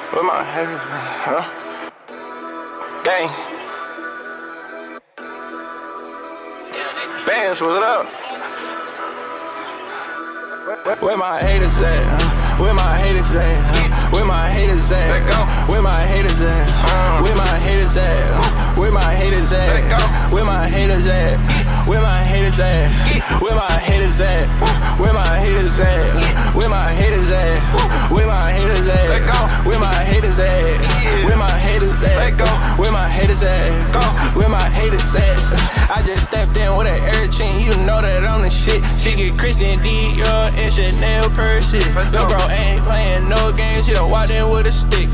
Where my haters at? Huh? Gang. Bandz, what's up? Where my haters at? Where my haters at? Where my haters at? Where my haters at? Where my haters at? Where my haters at? Where my haters at? Where my haters at? Where my haters at? Where my haters at? Where my haters at? Where my haters at? Where my haters at? Where my haters at? Where my haters at? Where my haters at? I just stepped in with an air chain, you know that I'm the shit. She get Christian Dior and Chanel purses. Lil' bro ain't playing no games, she don't walk in with a stick.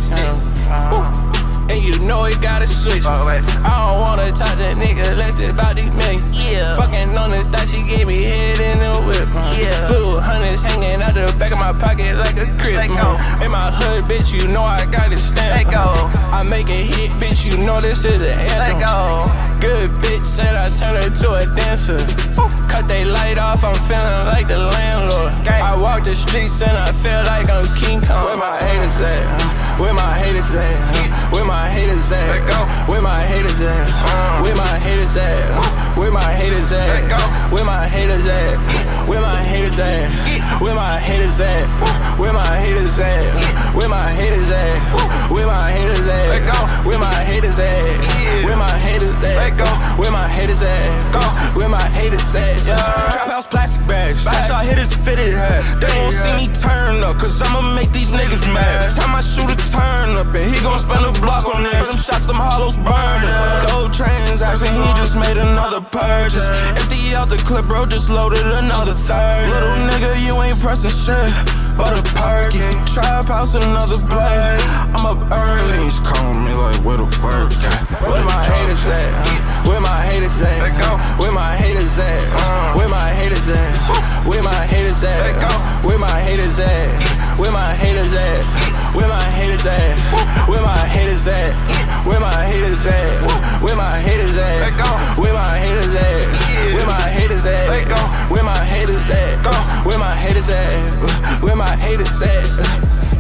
And you know he gotta switch. I don't wanna talk to nigga less about these millions. Fucking on this thought she gave me head in the whip. Little hundreds hanging out the back of my pocket like a crib. In my hood, bitch, you know I got it stamped. I make a hit, bitch, you know this is an anthem. Good bitch said I turned her to a dancer. Cut they light off, I'm feeling like the landlord. I walk the streets and I feel like I'm King Kong. Where my haters at? Where my haters at? Where my haters at? Where my haters at? Where my haters at? Where my haters at? Where my haters at? Where my haters at? Where my haters at? Where my haters at? Where my haters at? Where my haters at? Where my haters at? Where my haters at? Where my haters at? Where my haters at? Trap house plastic bags, that's how hitters fitted hat. They won't see me turn up, cause I'ma make these niggas mad. Time I shoot a turn up and he gon' spend a block on this. Them shots, them hollows burning. Gold transaction, he just made another purchase. Empty out the clip, bro, just loaded another 30. Little nigga, you ain't pressing shit but a perky. Trap house, another blade. I'm up early. He's calling me like, where the work at? Where my haters at? Where my haters at? Where my haters at? Where my haters at? Where my haters at? Where my haters at? Where my haters at? Where my haters at? Where my haters at? Where my haters at? Where my haters at? Where my haters at? Where my haters at? Where my haters at? Where my haters at? Where my haters at?